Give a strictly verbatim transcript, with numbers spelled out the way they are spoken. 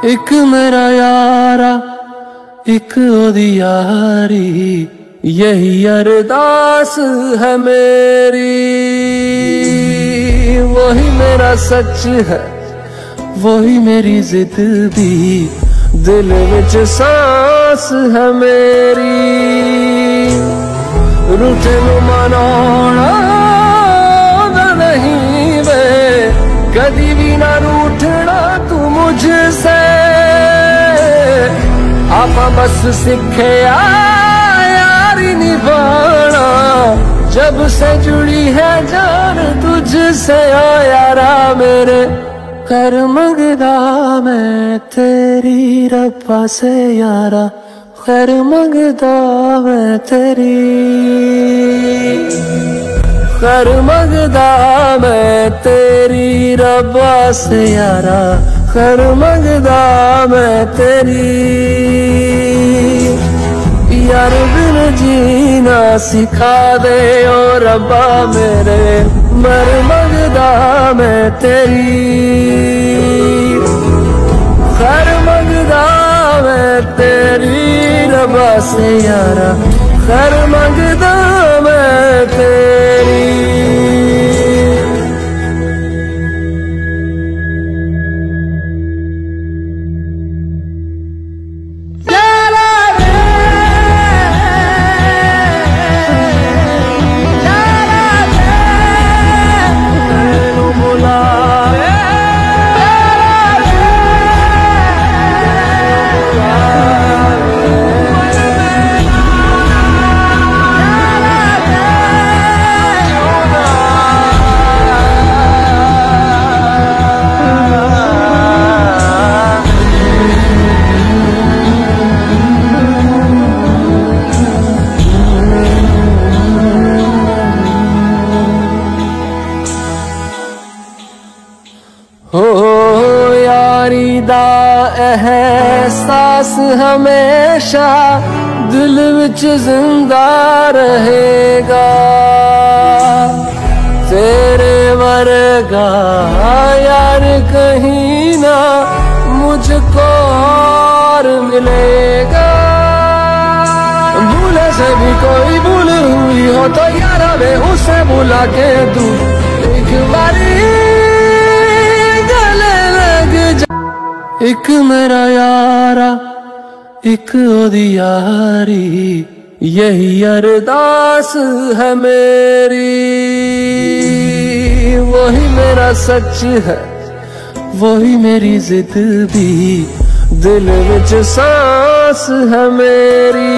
एक मेरा यारा एक ओदी यारी, यही अरदास है मेरी। वही मेरा सच है, वही मेरी जिद भी, दिल विच सांस है मेरी। रूठे नू मनाना नहीं वे, कदी भी ना रूठना तू मुझसे। आपा बस सीखे यारी निभाना, जब से जुड़ी है जान तुझसे। ओ यारा मेरे कर मंगदा मैं तेरी रब्बा से यारा, खैर मंगदा मैं तेरी, खैर मंगदा मैं तेरी रब्बा से यारा, खैर मंगदा मैं तेरी। यार बिन जीना सिखा दे ओ रब्बा मेरे, मर मंगदा मैं तेरी, खैर मंगदा मैं तेरी रब्बा से यारा, खैर मंगदा मैं तेरी। हो यारी दा एहसास हमेशा दिल विच जिंदा रहेगा। तेरे वर्गा यार कहीं ना मुझको और मिलेगा। भूले से भी कोई भूल हुई हो तो यारा वे उसे बुला के तू एक बारी एक मेरा यारा एक ओदी यारी, यही अरदास है मेरी। वही मेरा सच है, वही मेरी जिद भी, दिल विच सांस है मेरी।